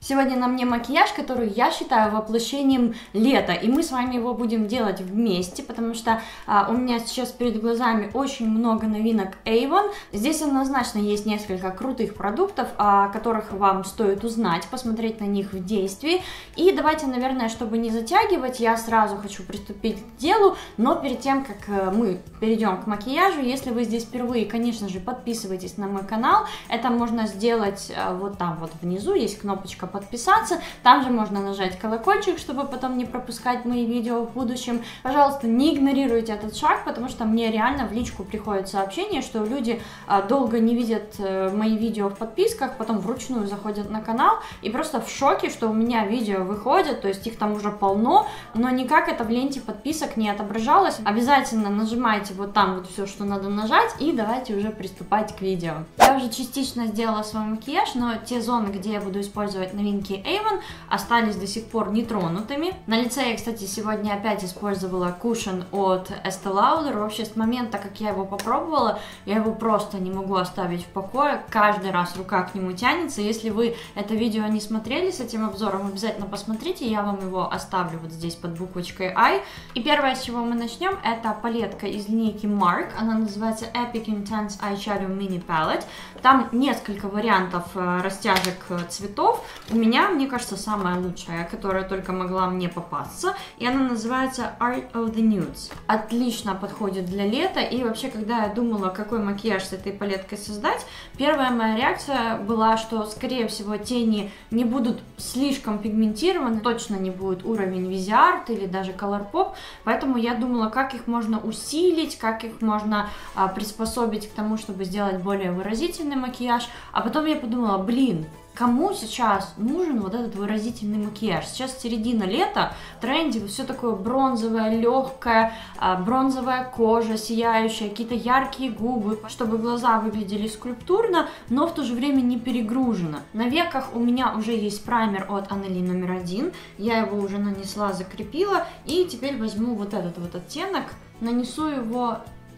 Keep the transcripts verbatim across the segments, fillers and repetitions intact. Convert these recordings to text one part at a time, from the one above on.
Сегодня на мне макияж, который я считаю воплощением лета, и мы с вами его будем делать вместе, потому что а, у меня сейчас перед глазами очень много новинок Avon. Здесь однозначно есть несколько крутых продуктов, о которых вам стоит узнать, посмотреть на них в действии. И давайте, наверное, чтобы не затягивать, я сразу хочу приступить к делу, но перед тем, как мы перейдем к макияжу, если вы здесь впервые, конечно же, подписывайтесь на мой канал. Это можно сделать вот там вот внизу, есть кнопочка подписаться, там же можно нажать колокольчик, чтобы потом не пропускать мои видео в будущем. Пожалуйста, не игнорируйте этот шаг, потому что мне реально в личку приходят сообщения, что люди а, долго не видят а, мои видео в подписках, потом вручную заходят на канал и просто в шоке, что у меня видео выходят, то есть их там уже полно, но никак это в ленте подписок не отображалось. Обязательно нажимайте вот там вот все, что надо нажать, и давайте уже приступать к видео. Я уже частично сделала свой макияж, но те зоны, где я буду использовать новинки Avon, остались до сих пор нетронутыми. На лице я, кстати, сегодня опять использовала кушон от Estee Lauder. Вообще, с момента, как я его попробовала, я его просто не могу оставить в покое. Каждый раз рука к нему тянется. Если вы это видео не смотрели с этим обзором, обязательно посмотрите. Я вам его оставлю вот здесь под буквочкой I. И первое, с чего мы начнем, это палетка из линейки Mark. Она называется Epic Intense Eyeshadow Mini Palette. Там несколько вариантов растяжек цветов. У меня, мне кажется, самая лучшая, которая только могла мне попасться, и она называется Art of the Nudes. Отлично подходит для лета, и вообще, когда я думала, какой макияж с этой палеткой создать, первая моя реакция была, что, скорее всего, тени не будут слишком пигментированы, точно не будет уровень Viseart или даже Colourpop, поэтому я думала, как их можно усилить, как их можно а, приспособить к тому, чтобы сделать более выразительный макияж, а потом я подумала, блин, кому сейчас нужен вот этот выразительный макияж? Сейчас середина лета, в тренде все такое бронзовое, легкое, бронзовая кожа, сияющая, какие-то яркие губы, чтобы глаза выглядели скульптурно, но в то же время не перегружено. На веках у меня уже есть праймер от Анели номер один, я его уже нанесла, закрепила, и теперь возьму вот этот вот оттенок, нанесу его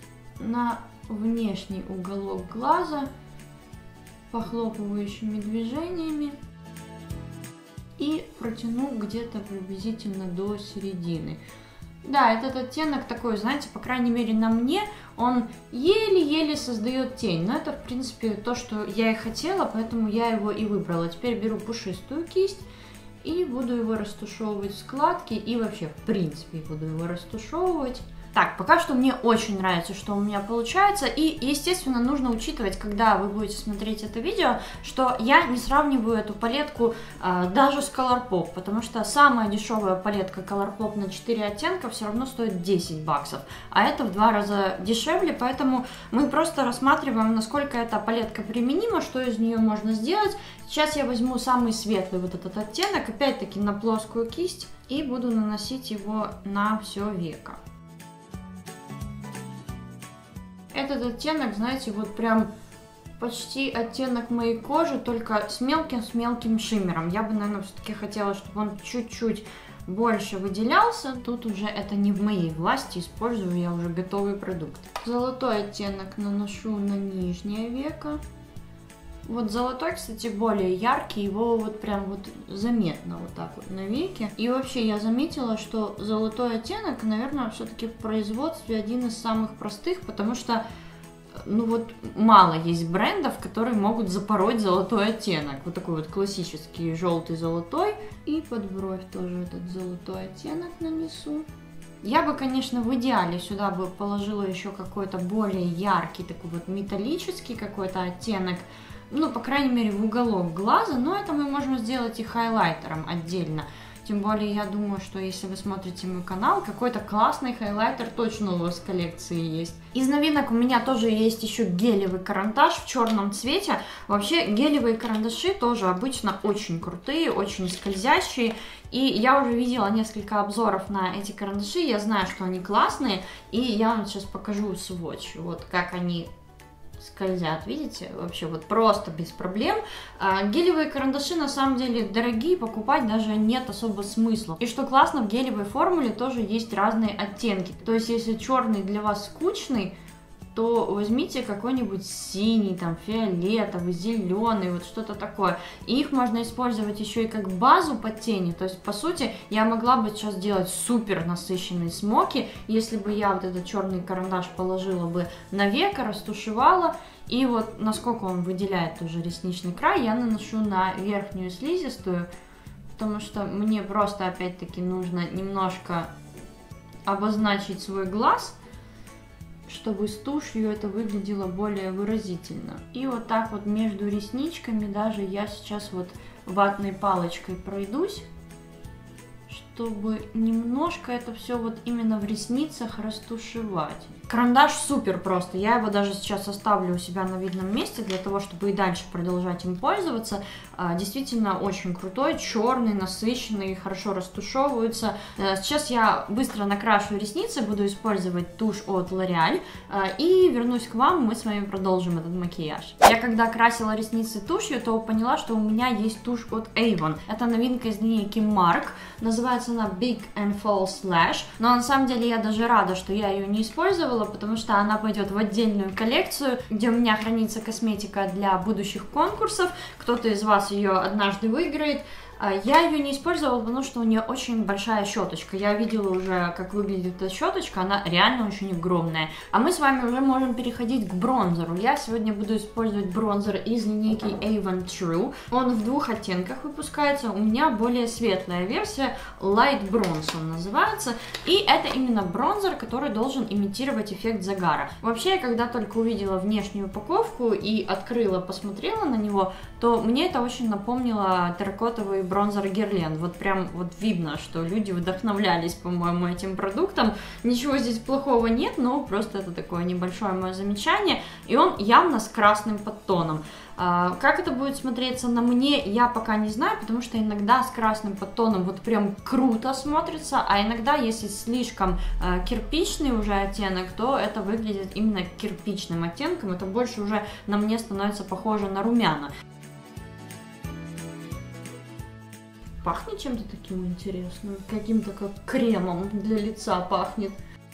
на внешний уголок глаза, похлопывающими движениями и протяну где-то приблизительно до середины. Да, этот оттенок такой, знаете, по крайней мере на мне, он еле-еле создает тень, но это в принципе то, что я и хотела, поэтому я его и выбрала. Теперь беру пушистую кисть и буду его растушевывать в складки, и вообще в принципе буду его растушевывать. Так, пока что мне очень нравится, что у меня получается, и, естественно, нужно учитывать, когда вы будете смотреть это видео, что я не сравниваю эту палетку э, даже с Colourpop, потому что самая дешевая палетка Colourpop на четыре оттенка все равно стоит десять баксов, а это в два раза дешевле, поэтому мы просто рассматриваем, насколько эта палетка применима, что из нее можно сделать. Сейчас я возьму самый светлый вот этот оттенок, опять-таки на плоскую кисть, и буду наносить его на все веко. Этот оттенок, знаете, вот прям почти оттенок моей кожи, только с мелким-с мелким шиммером. Я бы, наверное, все-таки хотела, чтобы он чуть-чуть больше выделялся. Тут уже это не в моей власти, использую я уже готовый продукт. Золотой оттенок наношу на нижнее веко. Вот золотой, кстати, более яркий, его вот прям вот заметно вот так вот на веке. И вообще я заметила, что золотой оттенок, наверное, все-таки в производстве один из самых простых, потому что, ну вот, мало есть брендов, которые могут запороть золотой оттенок. Вот такой вот классический желтый-золотой. И под бровь тоже этот золотой оттенок нанесу. Я бы, конечно, в идеале сюда бы положила еще какой-то более яркий, такой вот металлический какой-то оттенок, ну, по крайней мере, в уголок глаза, но это мы можем сделать и хайлайтером отдельно. Тем более, я думаю, что если вы смотрите мой канал, какой-то классный хайлайтер точно у вас в коллекции есть. Из новинок у меня тоже есть еще гелевый карандаш в черном цвете. Вообще, гелевые карандаши тоже обычно очень крутые, очень скользящие. И я уже видела несколько обзоров на эти карандаши, я знаю, что они классные. И я вам сейчас покажу сводч, вот как они скользят, видите, вообще вот просто без проблем. А, гелевые карандаши на самом деле дорогие, покупать даже нет особо смысла. И что классно, в гелевой формуле тоже есть разные оттенки. То есть если черный для вас скучный, то возьмите какой-нибудь синий, там, фиолетовый, зеленый, вот что-то такое. И их можно использовать еще и как базу под тени. То есть, по сути, я могла бы сейчас делать супер насыщенные смоки, если бы я вот этот черный карандаш положила бы на веко, растушевала. И вот насколько он выделяет уже ресничный край, я наношу на верхнюю слизистую, потому что мне просто, опять-таки, нужно немножко обозначить свой глаз, чтобы с тушью это выглядело более выразительно. И вот так вот между ресничками даже я сейчас вот ватной палочкой пройдусь, чтобы немножко это все вот именно в ресницах растушевать. Карандаш супер просто, я его даже сейчас оставлю у себя на видном месте для того, чтобы и дальше продолжать им пользоваться. Действительно очень крутой, черный, насыщенный, хорошо растушевывается. Сейчас я быстро накрашу ресницы, буду использовать тушь от L'Oréal и вернусь к вам, мы с вами продолжим этот макияж. Я когда красила ресницы тушью, то поняла, что у меня есть тушь от Avon. Это новинка из линейки Mark, называется она Big and False Lash, но на самом деле я даже рада, что я ее не использовала, потому что она пойдет в отдельную коллекцию, где у меня хранится косметика для будущих конкурсов. Кто-то из вас ее однажды выиграет. Я ее не использовала, потому что у нее очень большая щеточка. Я видела уже, как выглядит эта щеточка, она реально очень огромная. А мы с вами уже можем переходить к бронзеру. Я сегодня буду использовать бронзер из линейки Avon True. Он в двух оттенках выпускается. У меня более светлая версия, Light Bronze он называется. И это именно бронзер, который должен имитировать эффект загара. Вообще, я когда только увидела внешнюю упаковку и открыла, посмотрела на него, то мне это очень напомнило терракотовый бронзер Guerlain. Вот прям вот видно, что люди вдохновлялись, по-моему, этим продуктом. Ничего здесь плохого нет, но просто это такое небольшое мое замечание. И он явно с красным подтоном. А, как это будет смотреться на мне, я пока не знаю, потому что иногда с красным подтоном вот прям круто смотрится, а иногда, если слишком а, кирпичный уже оттенок, то это выглядит именно кирпичным оттенком. Это больше уже на мне становится похоже на румяна. Пахнет чем-то таким интересным, каким-то как кремом для лица пахнет.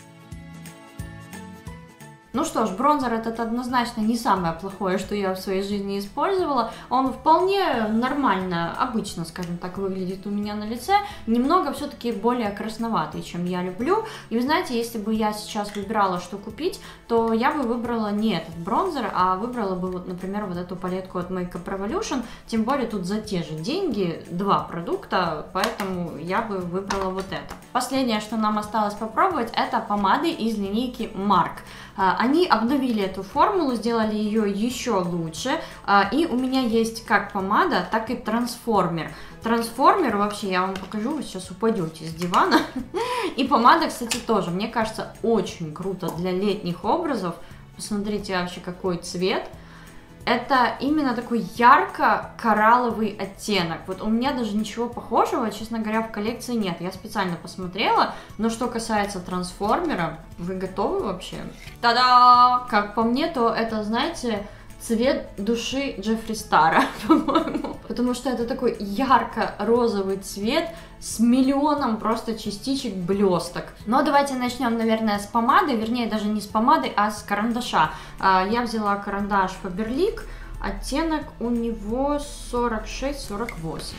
Ну что ж, бронзер этот однозначно не самое плохое, что я в своей жизни использовала. Он вполне нормально, обычно, скажем так, выглядит у меня на лице. Немного все-таки более красноватый, чем я люблю. И вы знаете, если бы я сейчас выбирала, что купить, то я бы выбрала не этот бронзер, а выбрала бы, вот, например, вот эту палетку от Makeup Revolution. Тем более тут за те же деньги два продукта, поэтому я бы выбрала вот это. Последнее, что нам осталось попробовать, это помады из линейки Mark. Они обновили эту формулу, сделали ее еще лучше, и у меня есть как помада, так и трансформер. Трансформер, вообще, я вам покажу, вы сейчас упадете с дивана. И помада, кстати, тоже, мне кажется, очень круто для летних образов. Посмотрите вообще, какой цвет. Это именно такой ярко-коралловый оттенок. Вот у меня даже ничего похожего, честно говоря, в коллекции нет. Я специально посмотрела. Но что касается трансформера, вы готовы вообще? Та-да! Как по мне, то это, знаете, цвет души Джеффри Стара, по-моему. Потому что это такой ярко-розовый цвет с миллионом просто частичек блесток. Но давайте начнем, наверное, с помады, вернее, даже не с помады, а с карандаша. Я взяла карандаш Faberlic, оттенок у него сорок шесть сорок восемь.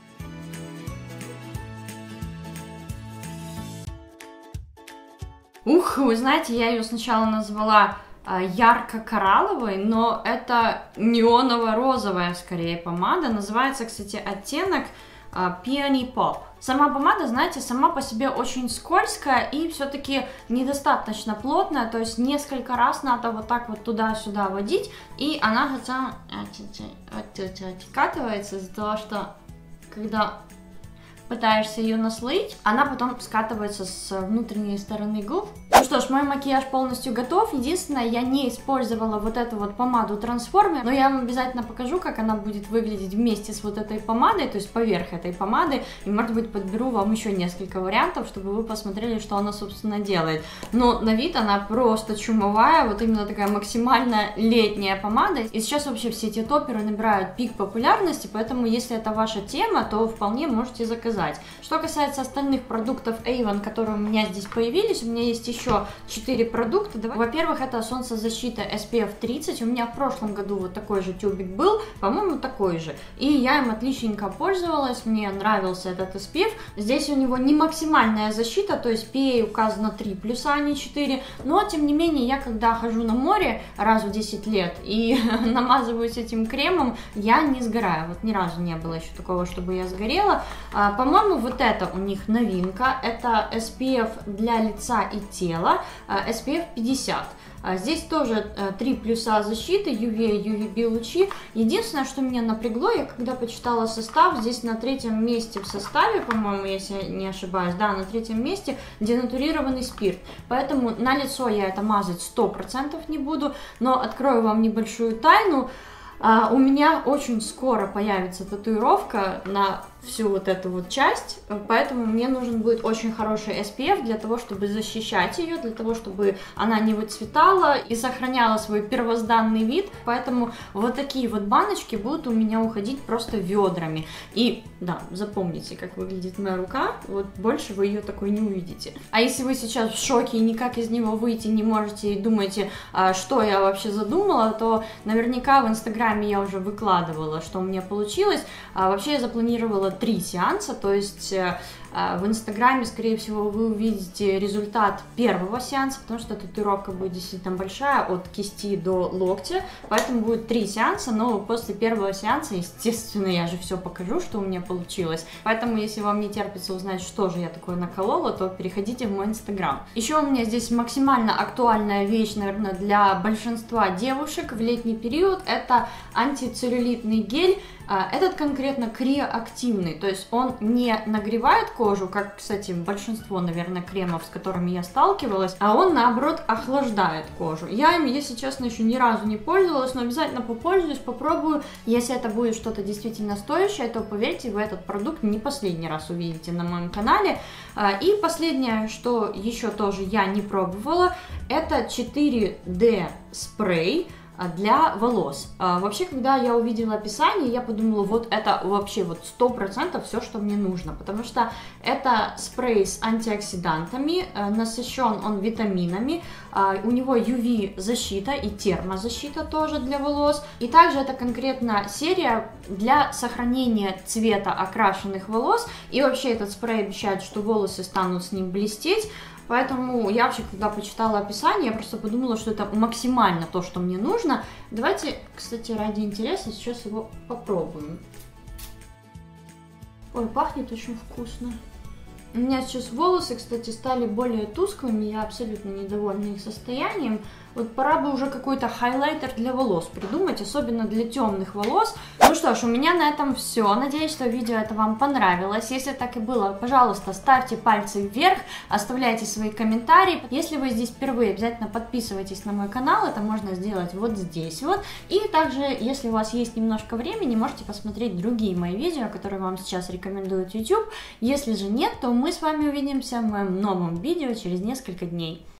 Ух, вы знаете, я ее сначала назвала ярко-коралловой, но это неоново-розовая скорее помада. Называется, кстати, оттенок Peony Pop. Сама помада, знаете, сама по себе очень скользкая и все-таки недостаточно плотная, то есть несколько раз надо вот так вот туда-сюда водить, и она хотя откатывается из-за того, что когда пытаешься ее наслоить, она потом скатывается с внутренней стороны губ. Ну что ж, мой макияж полностью готов. Единственное, я не использовала вот эту вот помаду Transformer, но я вам обязательно покажу, как она будет выглядеть вместе с вот этой помадой, то есть поверх этой помады, и, может быть, подберу вам еще несколько вариантов, чтобы вы посмотрели, что она, собственно, делает. Но на вид она просто чумовая, вот именно такая максимально летняя помада. И сейчас вообще все эти топеры набирают пик популярности, поэтому, если это ваша тема, то вполне можете заказать. Что касается остальных продуктов Avon, которые у меня здесь появились, у меня есть еще еще четыре продукта. Во-первых, это солнцезащита эс пи эф тридцать. У меня в прошлом году вот такой же тюбик был, по-моему, такой же. И я им отличненько пользовалась, мне нравился этот эс пи эф. Здесь у него не максимальная защита, то есть пи эй указано три плюса, а не четыре. Но, тем не менее, я когда хожу на море раз в десять лет и намазываюсь этим кремом, я не сгораю. Вот ни разу не было еще такого, чтобы я сгорела. А, по-моему, вот это у них новинка. Это эс пи эф для лица и тела, эс пи эф пятьдесят. Здесь тоже три плюса защиты, ю ви, ю ви би лучи. Единственное, что меня напрягло, я когда почитала состав, здесь на третьем месте в составе, по-моему, если не ошибаюсь, да, на третьем месте денатурированный спирт. Поэтому на лицо я это мазать сто процентов не буду, но открою вам небольшую тайну. У меня очень скоро появится татуировка на всю вот эту вот часть, поэтому мне нужен будет очень хороший эс пи эф для того, чтобы защищать ее, для того, чтобы она не выцветала и сохраняла свой первозданный вид, поэтому вот такие вот баночки будут у меня уходить просто ведрами. И да, запомните, как выглядит моя рука, вот больше вы ее такой не увидите. А если вы сейчас в шоке и никак из него выйти не можете и думаете, что я вообще задумала, то наверняка в инстаграме я уже выкладывала, что у меня получилось. А вообще я запланировала три сеанса, то есть э, в инстаграме, скорее всего, вы увидите результат первого сеанса, потому что татуировка будет действительно большая, от кисти до локтя, поэтому будет три сеанса, но после первого сеанса, естественно, я же все покажу, что у меня получилось, поэтому, если вам не терпится узнать, что же я такое наколола, то переходите в мой инстаграм. Еще у меня здесь максимально актуальная вещь, наверное, для большинства девушек в летний период, это антицеллюлитный гель. Этот конкретно криоактивный, то есть он не нагревает кожу, как, кстати, большинство, наверное, кремов, с которыми я сталкивалась, а он, наоборот, охлаждает кожу. Я им, если честно, еще ни разу не пользовалась, но обязательно попользуюсь, попробую. Если это будет что-то действительно стоящее, то, поверьте, вы этот продукт не последний раз увидите на моем канале. И последнее, что еще тоже я не пробовала, это четыре дэ спрей для волос. А, вообще, когда я увидела описание, я подумала, вот это вообще вот сто процентов все, что мне нужно, потому что это спрей с антиоксидантами, а, насыщен он витаминами, а, у него ю ви защита и термозащита тоже для волос, и также это конкретно серия для сохранения цвета окрашенных волос, и вообще этот спрей обещает, что волосы станут с ним блестеть. Поэтому я вообще, когда почитала описание, я просто подумала, что это максимально то, что мне нужно. Давайте, кстати, ради интереса сейчас его попробуем. Ой, пахнет очень вкусно. У меня сейчас волосы, кстати, стали более тусклыми, я абсолютно недовольна их состоянием. Вот пора бы уже какой-то хайлайтер для волос придумать, особенно для темных волос. Ну что ж, у меня на этом все. Надеюсь, что видео это вам понравилось. Если так и было, пожалуйста, ставьте пальцы вверх, оставляйте свои комментарии. Если вы здесь впервые, обязательно подписывайтесь на мой канал, это можно сделать вот здесь вот. И также, если у вас есть немножко времени, можете посмотреть другие мои видео, которые вам сейчас рекомендует YouTube. Если же нет, то мы с вами увидимся в моем новом видео через несколько дней.